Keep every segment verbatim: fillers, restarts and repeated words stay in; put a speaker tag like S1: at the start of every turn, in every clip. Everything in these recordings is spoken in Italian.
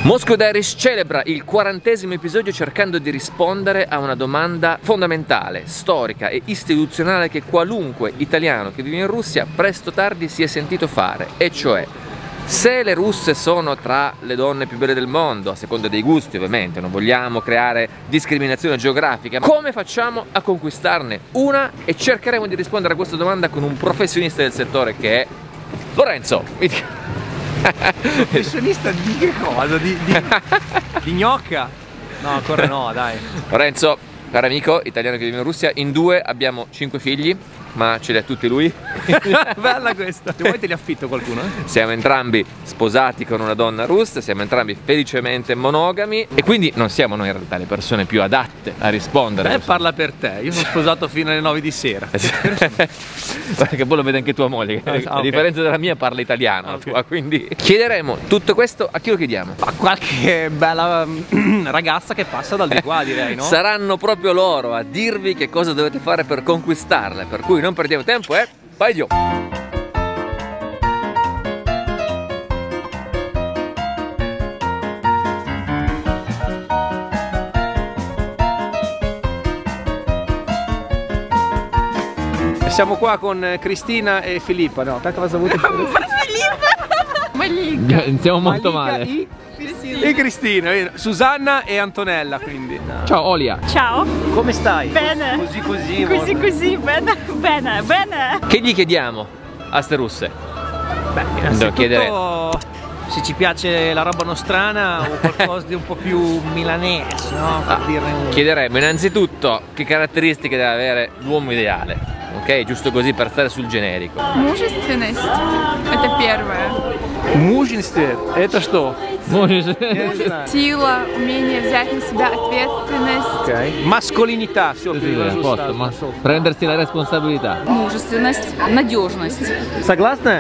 S1: Moscow Diaries celebra il quarantesimo episodio cercando di rispondere a una domanda fondamentale, storica e istituzionale che qualunque italiano che vive in Russia presto o tardi si è sentito fare, e cioè: se le russe sono tra le donne più belle del mondo, a seconda dei gusti ovviamente, non vogliamo creare discriminazione geografica, come facciamo a conquistarne una? E cercheremo di rispondere a questa domanda con un professionista del settore che è Lorenzo.
S2: Professionista di che cosa? Di, di, di gnocca? No, ancora no, dai.
S1: Lorenzo, caro amico italiano che vive in Russia, in due abbiamo cinque figli, ma ce li ha tutti lui.
S2: Bella questa. Se vuoi te li affitto qualcuno, eh?
S1: Siamo entrambi sposati con una donna russa, siamo entrambi felicemente monogami e quindi non siamo noi in realtà le persone più adatte a rispondere.
S2: Beh, parla per te, io sono sposato fino alle nove di sera.
S1: Che poi lo vede anche tua moglie,
S2: ah,
S1: a
S2: okay.
S1: differenza della mia parla italiano,
S2: ah,
S1: la
S2: okay.
S1: tua, quindi chiederemo tutto questo a chi lo chiediamo?
S2: A qualche bella ragazza che passa dal di qua, direi, no?
S1: Saranno proprio loro a dirvi che cosa dovete fare per conquistarle, per cui non perdiamo tempo e vai giù!
S2: Siamo qua con Cristina e Filippa, no? Так вас зовут?
S3: Malika.
S1: Iniziamo molto
S2: Malika
S1: male.
S2: E, e Cristina, Susanna e Antonella, quindi.
S1: Ciao Olia.
S3: Ciao.
S2: Come stai?
S3: Bene.
S2: Così così.
S3: Così così, bene, bene, bene.
S1: Che gli chiediamo a ste russe?
S2: Beh,
S1: Devo chiedere.
S2: innanzitutto se ci piace la roba nostrana o qualcosa di un po' più milanese, no? Per
S1: Ah,
S2: dirne un...
S1: chiederemo innanzitutto che caratteristiche deve avere l'uomo ideale, ok? Giusto così per stare sul generico.
S4: Мужественность – это первое.
S2: Мужество, это что? Я не знаю.
S4: Сила, умение взять на себя ответственность.
S2: Ok. Mascolinità, все,
S1: Prendersi la responsabilità.
S3: Мужественность, надежность.
S2: Согласна?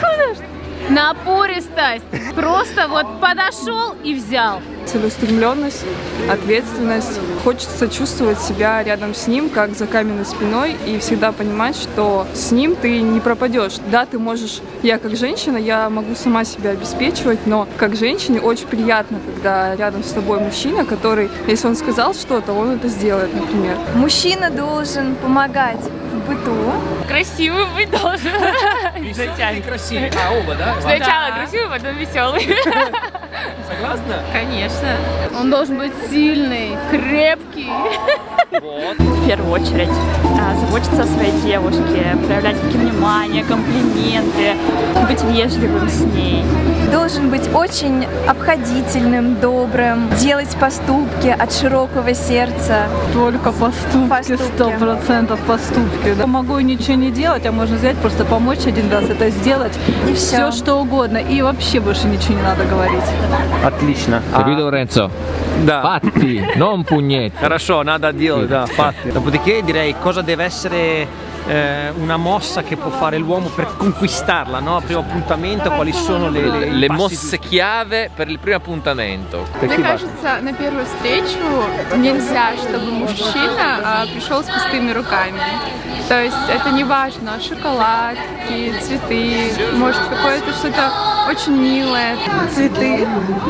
S3: Напористость. Просто вот подошел и взял.
S4: Целеустремленность, ответственность. Хочется чувствовать себя рядом с ним, как за каменной спиной, и всегда понимать, что с ним ты не пропадешь. Да, ты можешь, я как женщина, я могу сама себя обеспечивать, но как женщине очень приятно, когда рядом с тобой мужчина, который, если он сказал что-то, он это сделает, например.
S5: Мужчина должен помогать в быту.
S3: Красивый быть должен.
S2: Изначально красивый. А, оба, да?
S3: Сначала красивый, потом веселый.
S2: Согласна?
S3: Конечно. Он должен быть сильный, крепкий.
S2: Вот.
S3: В первую очередь а, заботиться о своей девушке, проявлять к ней внимание, комплименты, быть вежливым с ней.
S5: Должен быть очень обходительным, добрым, делать поступки от широкого сердца.
S6: Только поступки, сто процентов поступки. Да. Могу ничего не делать, а можно взять, просто помочь один раз это сделать.
S5: И
S6: все,
S5: все.
S6: что угодно. И вообще больше ничего не надо говорить.
S2: Отлично.
S1: Capito Lorenzo?
S2: Да.
S1: Fatti, non pugnetti.
S2: Хорошо, надо делать, да, fatti. Dopodiché direi cosa deve essere eh, una mossa che può fare l'uomo per conquistarla, no? Al primo appuntamento, quali sono le, le,
S1: Le
S2: passi
S1: mosse chiave per il primo appuntamento.
S4: Мне кажется, на первую встречу нельзя, чтобы мужчина а, пришел с пустыми руками. То есть это не важно, шоколадки, цветы, может какое-то что-то очень милое. Цветы.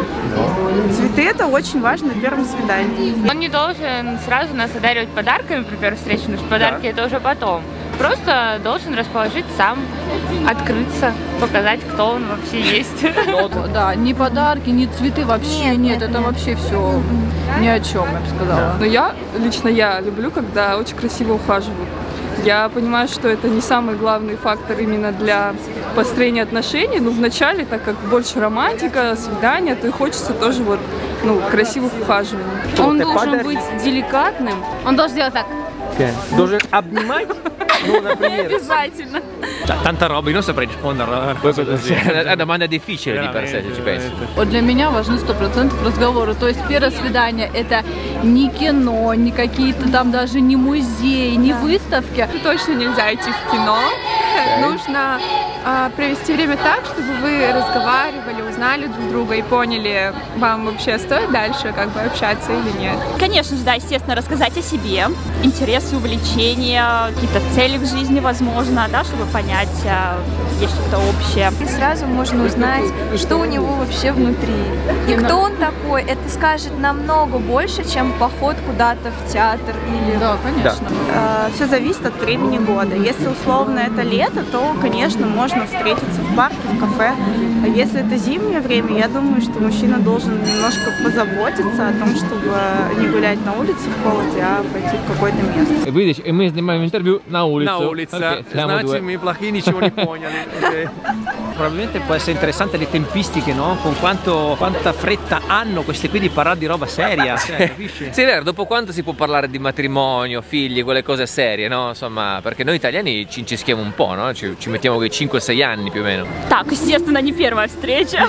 S4: Цветы это очень важно на первом свидании.
S3: Он не должен сразу нас одаривать подарками при первой встрече, потому что подарки это уже потом. Просто должен расположить сам, открыться, показать, кто он вообще есть.
S6: Да, ни подарки, ни цветы вообще нет.
S5: Нет,
S6: это
S5: нет.
S6: вообще все ни о чем, я бы сказала.
S4: Но я, лично я люблю, когда очень красиво ухаживают. Я понимаю, что это не самый главный фактор именно для построения отношений, но вначале, так как больше романтика, свидания, то и хочется тоже вот, ну, красивых ухаживаний.
S3: Он должен быть деликатным. Он должен делать так.
S2: Должен обнимать? Ну, например.
S3: Обязательно.
S2: Cioè, tanta roba, io non saprei rispondere a una cosa così.
S1: È una domanda difficile di per sé, se ci pensi.
S6: Вот для меня важны сто процентов разговоры. То есть первое свидание это не кино, не какие-то там даже не музеи, не выставки.
S4: Точно нельзя идти в кино
S7: нужно а, провести время так, чтобы вы разговаривали, узнали друг друга и поняли, вам вообще стоит дальше как бы общаться или нет.
S8: Конечно же, да, естественно, рассказать о себе, интересы, увлечения, какие-то цели в жизни, возможно, да, чтобы понять, есть что-то общее.
S5: И сразу можно узнать, что у него вообще внутри. И кто он такой, это скажет намного больше, чем поход куда-то в театр или...
S6: Да, конечно.
S9: Да. Все зависит от времени года. Если условно это лето, то, конечно, можно встретиться в парке, в кафе. А если это зимнее время, я думаю, что мужчина должен немножко позаботиться о том, чтобы не гулять на улице в холоде, а пойти в какое-то место.
S1: Видишь, и мы снимаем интервью на улице.
S2: На улице, okay, значит, мы плохие ничего не поняли. Okay. Probabilmente può essere interessante le tempistiche, no? Con quanto, quanta fretta hanno queste qui di parlare di roba seria, cioè, capisci?
S1: Sì, è vero, dopo quanto si può parlare di matrimonio, figli, quelle cose serie, no? Insomma, perché noi italiani ci incischiamo un po', no? Ci, ci mettiamo quei cinque-sei anni più o meno.
S8: Так, естественно, не первая встреча.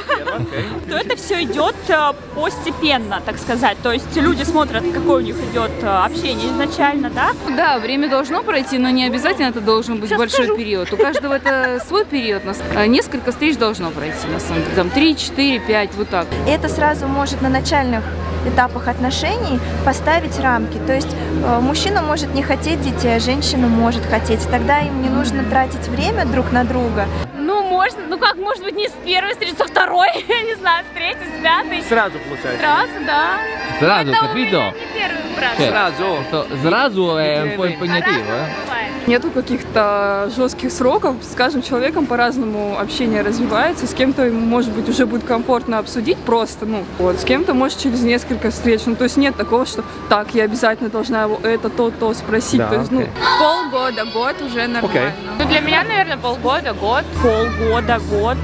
S8: То это все идет постепенно, так сказать. То есть люди смотрят, какое у них идет общение изначально, да?
S10: Да, время должно пройти, но не обязательно это должен быть большой период. У каждого это свой период. Несколько встреч должно пройти, на самом деле. Там три, четыре, пять, вот так.
S5: И это сразу может на начальных этапах отношений поставить рамки. То есть э, мужчина может не хотеть детей, а женщина может хотеть. Тогда им не нужно тратить время друг на друга.
S8: Ну, можно, ну как, может быть, не с первой встречи, со второй, я не знаю, с третьей, с пятой.
S2: Сразу получается.
S8: Сразу, да.
S1: Srazu, capito?
S8: Не первый брак.
S1: Srazu. Srazu è un po' impegnativo, eh?
S4: Нету каких-то жестких сроков, с каждым человеком по-разному общение развивается, с кем-то, может быть, уже будет комфортно обсудить просто, ну, вот, с кем-то, может, через несколько встреч, ну, то есть нет такого, что так, я обязательно должна его это, то, то спросить,
S2: да,
S4: то есть,
S2: okay.
S4: ну,
S7: Полгода, год уже нормально.
S2: Okay.
S3: Ну, для меня, наверное, полгода, год.
S8: Полгода, год,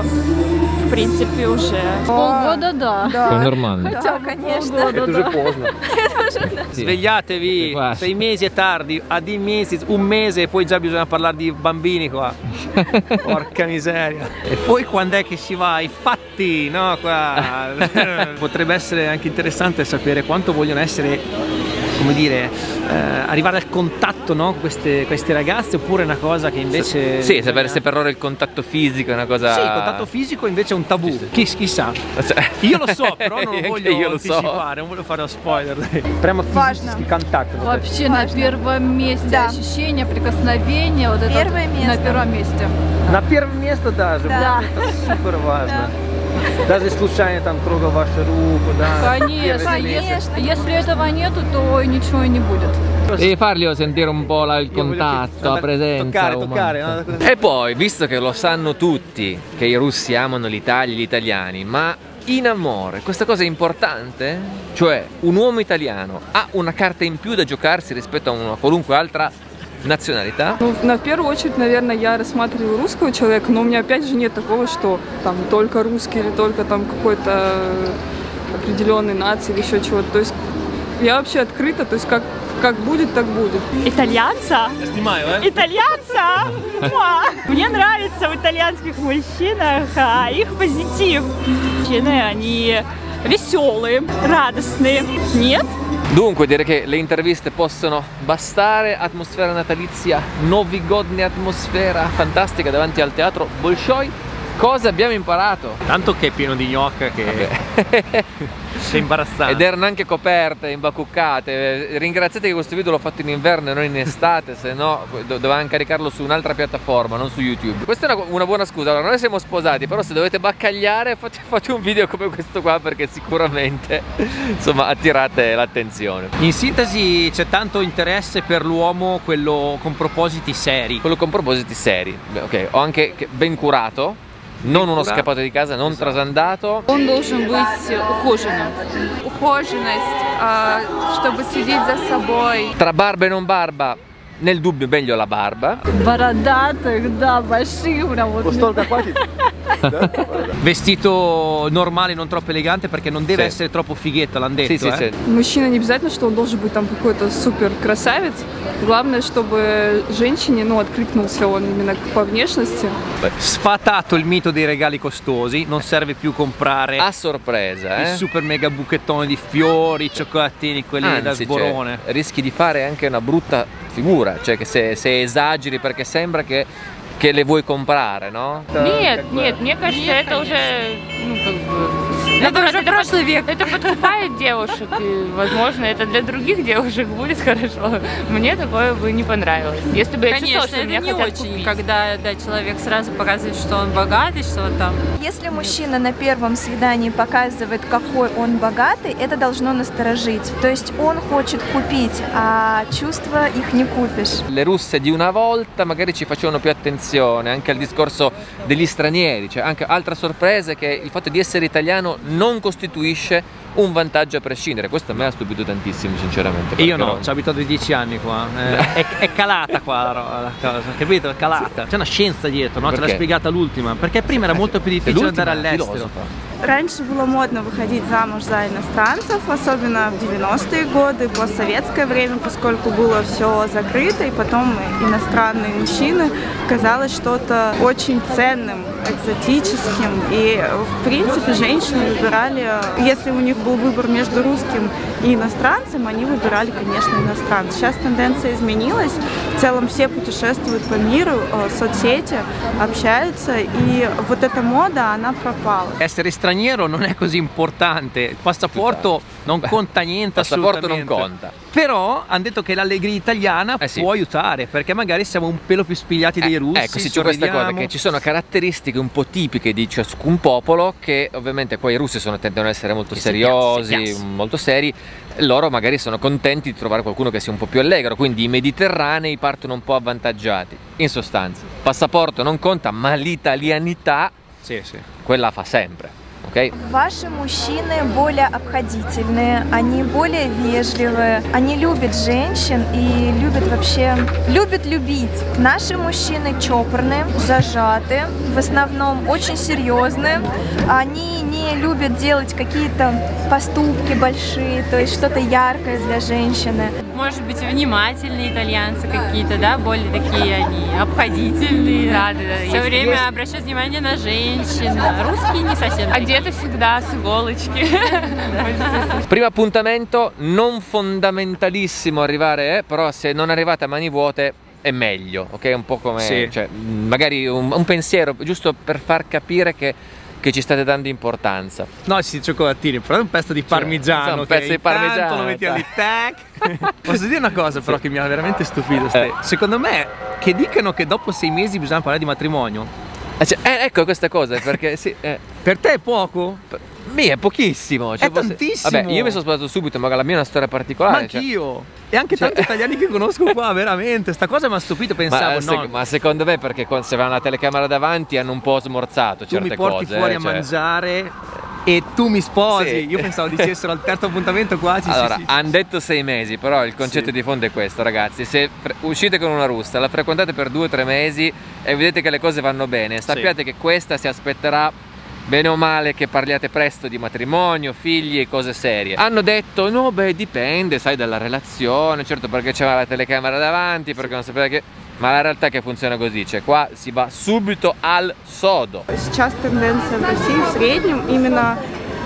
S8: в принципе, уже.
S6: Полгода, да.
S1: Да. Нормально.
S5: Да, конечно.
S2: Это уже поздно. Svegliatevi,
S1: Guarda.
S2: sei mesi è tardi, a di mesi, un mese e poi già bisogna parlare di bambini qua. Porca miseria. E poi quando è che si va ai fatti, no? Qua. Potrebbe essere anche interessante sapere quanto vogliono essere, come dire, eh, arrivare al contatto, no? Queste, queste ragazze, oppure è una cosa che invece...
S1: Sì, sapere se per loro il contatto fisico è una cosa...
S2: Sì, il contatto fisico invece è un tabù. Chi, chissà. Io lo so, però non lo voglio
S1: io lo
S2: anticipare,
S1: so.
S2: non voglio fare lo spoiler. Прямо физический контакт.
S6: Вообще на первом месте
S5: Да.
S6: ощущение, прикосновение, вот это
S5: Первое место.
S6: на первом месте.
S2: На первом месте даже.
S5: Да.
S2: Это супер важно. Даже случайно там трогал вашу руку, да.
S6: Конечно,
S5: Конечно.
S6: если, если этого нету, то и ничего и не будет.
S1: Devi farglielo sentire un po' la, il
S2: Io voglio
S1: contatto, la
S2: che-
S1: presenza.
S2: toccare,
S1: umana.
S2: toccare, no?
S1: E poi, visto che lo sanno tutti che i russi amano l'Italia e gli italiani, ma in amore questa cosa è importante? Cioè, un uomo italiano ha una carta in più da giocarsi rispetto a una qualunque altra националитà?
S4: Ну, на первую очередь, наверное, я рассматриваю русского человека, но у меня опять же нет такого, что там только русский или только там какой-то определенной нации или еще чего-то. То есть я вообще открыта, то есть как, как будет, так будет.
S8: Итальянца?
S2: Снимаю, э?
S8: Итальянца! Муа! Мне nравится в итальянских мужчинах а, их позитив. Мужчины, они веселые, радостные. Нет?
S1: Dunque direi che le interviste possono bastare, atmosfera natalizia, novigodne atmosfera fantastica davanti al teatro Bolshoi. Cosa abbiamo imparato?
S2: Tanto che è pieno di gnocca che è imbarazzante.
S1: Ed erano anche coperte, imbacuccate. Ringraziate che questo video l'ho fatto in inverno e non in estate, se no dovevamo caricarlo su un'altra piattaforma, non su YouTube. Questa è una, una buona scusa. Allora, noi siamo sposati, però se dovete baccagliare fate, fate un video come questo qua, perché sicuramente insomma attirate l'attenzione.
S2: In sintesi c'è tanto interesse per l'uomo, quello con propositi seri.
S1: Quello con propositi seri. Beh, ok, ho anche ben curato. Non uno scappato di casa, non trasandato.
S10: Он должен быть ухоженным.
S7: Ухоженность, а, чтобы следить за собой.
S1: Tra barba e non barba, nel dubbio meglio la barba.
S6: Бородатых, да, больших прям вот.
S2: Vestito normale, non troppo elegante, perché non deve
S1: Sì.
S2: essere troppo fighetto, l'hanno detto.
S1: Sì, sì,
S2: eh.
S1: sì.
S4: Мужчина не обязательно, что он должен быть там какой-то супер красавец. Главное, чтобы женщине, ну, откликнулся он именно по внешности.
S2: Sfatato il mito dei regali costosi, non serve più comprare
S1: A sorpresa,
S2: il
S1: eh?
S2: super mega buchettone di fiori, cioccolatini, quelli da
S1: Anzi,
S2: sborone.
S1: cioè, rischi di fare anche una brutta figura, cioè che se, se esageri, perché sembra che che le vuoi comprare, no?
S3: Нет, нет, мне кажется, это уже, ну, как бы... Это уже прошлый век. Это подкупает девушек, и, возможно, это для других девушек будет хорошо. Мне такое бы не понравилось. Если бы я чувствовала, что меня хотят купить.
S11: Конечно, когда да, человек сразу показывает, что он богатый, что он там...
S5: Если мужчина на первом свидании показывает, какой он богатый, это должно насторожить. То есть он хочет купить, а чувства их не купишь.
S1: Le russe di una volta magari ci facevano più attenzione anche al discorso degli stranieri, cioè anche altra sorpresa è che il fatto di essere italiano non costituisce un vantaggio a prescindere. Questo a me ha stupito tantissimo, sinceramente.
S2: Io no, ci ho abitato dieci anni qua, eh, è, è calata qua la, la cosa, capito? È calata, c'è una scienza dietro, no? Ce l'ha spiegata l'ultima, perché prima era molto più difficile andare all'estero.
S9: Раньше было модно выходить замуж за иностранцев, особенно в девяностые годы, постсоветское время, поскольку было все закрыто, и потом иностранные мужчины казалось что-то очень ценным, экзотическим. И, в принципе, женщины выбирали, если у них был выбор между русским и иностранцем, они выбирали, конечно, иностранца. Сейчас тенденция изменилась, в целом все путешествуют по миру, соцсети, общаются, и вот эта мода, она пропала.
S2: Essere straniero non è così importante, il passaporto non conta niente,
S1: il passaporto non conta.
S2: Però hanno detto che l'allegria italiana
S1: eh sì.
S2: può aiutare, perché magari siamo un pelo più spigliati dei
S1: eh,
S2: russi.
S1: Ecco, sì, c'è questa cosa, che ci sono caratteristiche un po' tipiche di ciascun popolo, che ovviamente poi i russi sono, tendono ad essere molto seriosi, molto seri. Loro magari sono contenti di trovare qualcuno che sia un po' più allegro, quindi i mediterranei partono un po' avvantaggiati. In sostanza, passaporto non conta, ma l'italianità,
S2: sì, sì.
S1: quella fa sempre. Okay.
S5: Ваши мужчины более обходительные, они более вежливые, они любят женщин и любят вообще, любят любить. Наши мужчины чопорные, зажатые, в основном очень серьезные, они не любят делать какие-то поступки большие, то есть что-то яркое для женщины.
S11: Может быть, внимательные итальянцы какие-то, да, более такие они обходительные, да, да, да. Все время есть... обращают внимание на женщин, русские не совсем.
S3: Одеты всегда с иголочки.
S1: Primo appuntamento non fondamentalissimo arrivare, eh, però se non arrivate a mani vuote è meglio, ok? Un po' come,
S2: sì.
S1: Cioè, magari un, un pensiero giusto per far capire che che ci state dando importanza.
S2: No, si cioccolatini, però è un pezzo di parmigiano,
S1: cioè, un pezzo di parmigiano,
S2: lo metti lì, tac. Posso dire una cosa però che mi ha veramente stupito, eh. Secondo me che dicano che dopo sei mesi bisogna parlare di matrimonio.
S1: Eh, cioè, eh, ecco questa cosa, perché sì, eh.
S2: Per te è poco?
S1: Per me è pochissimo, cioè,
S2: è fosse... tantissimo.
S1: Vabbè, io mi sono sposato subito, ma la mia è una storia particolare.
S2: Ma anch'io, cioè... e anche tanti cioè... italiani che conosco qua, veramente, sta cosa mi ha stupito, pensavo,
S1: ma,
S2: no.
S1: Ma secondo me perché se avevano la telecamera davanti hanno un po' smorzato
S2: tu
S1: certe cose.
S2: Tu mi porti
S1: cose,
S2: fuori
S1: eh,
S2: a
S1: cioè...
S2: mangiare e tu mi sposi, sì. Io pensavo dicessero al terzo appuntamento qua ci
S1: allora,
S2: sì, sì.
S1: hanno detto sei mesi, però il concetto sì. di fondo è questo, ragazzi. Se uscite con una russa, la frequentate per due o tre mesi e vedete che le cose vanno bene, sappiate sì. che questa si aspetterà bene o male che parliate presto di matrimonio, figli e cose serie. Hanno detto no, beh, dipende, sai, dalla relazione, certo, perché c'era la telecamera davanti, perché non sapeva che... Ma la realtà è che funziona così, cioè qua si va subito al sodo.
S9: Сейчас тенденция в России в среднем именно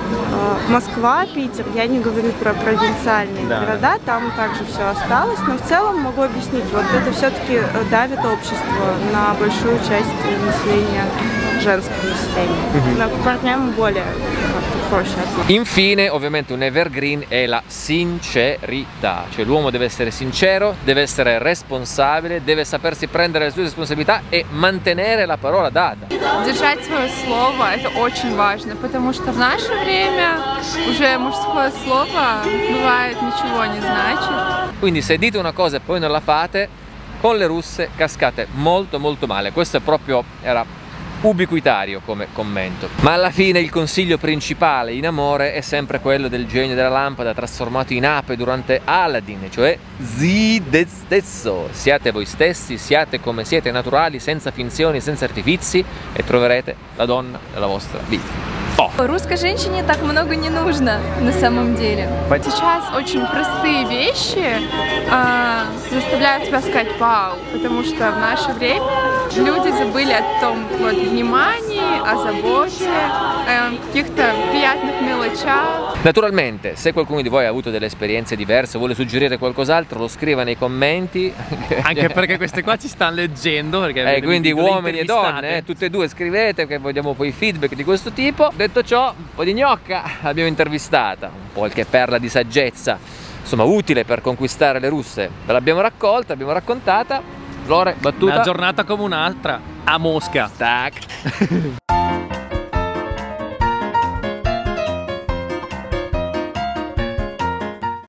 S9: Москва, Питер, я не говорю про провинциальные да. города, там также все осталось, но в целом могу объяснить, вот это все-таки давит общество на большую часть населения, женского населения, mm-hmm. но к парням более проще.
S1: Infine, ovviamente un evergreen è la sincerità, cioè l'uomo deve essere sincero, deve essere responsabile, deve sapersi prendere le sue responsabilità e mantenere la parola data.
S7: Держать свое слово — это очень важно, потому что в наше время уже мужское слово бывает nичего не значит.
S1: Quindi se dite una cosa e poi non la fate, con le russe cascate molto molto male. Questo è proprio, era ubiquitario come commento. Ma alla fine il consiglio principale in amore è sempre quello del genio della lampada trasformato in ape durante Aladdin, cioè zide stesso. Siate voi stessi, siate come siete, naturali, senza finzioni, senza artifizi, e troverete la donna della vostra vita. Oh.
S4: Русской женщине так много не нужно на самом деле.
S7: Сейчас очень простые вещи а, заставляют тебя сказать «вау», потому что в наше время Люди забыли о том вот, внимании, о заботе, о каких-то приятных мелочах.
S1: Naturalmente, se qualcuno di voi ha avuto delle esperienze diverse o vuole suggerire qualcos'altro, lo scriva nei commenti.
S2: Anche perché queste qua ci stanno leggendo. Perché
S1: eh, quindi uomini e donne,
S2: intervistate.
S1: eh, tutte e due scrivete, che vogliamo poi feedback di questo tipo. Detto ciò, un po' di gnocca l'abbiamo intervistata, un po' qualche perla di saggezza, insomma utile per conquistare le russe. Ve l'abbiamo raccolta, l'abbiamo raccontata. Lore, battuta.
S2: Una giornata come un'altra a Mosca.
S1: Tac.